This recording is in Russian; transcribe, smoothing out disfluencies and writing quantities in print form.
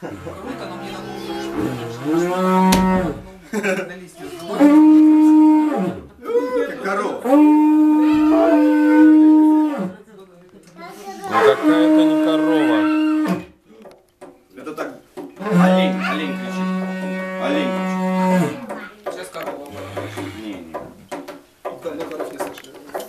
Круто, но мне надо на листья. Как корова. Ну какая-то не корова. Это так. Олень кричит. Олень кричит. Сейчас корова. Не. Давно коров не слышали.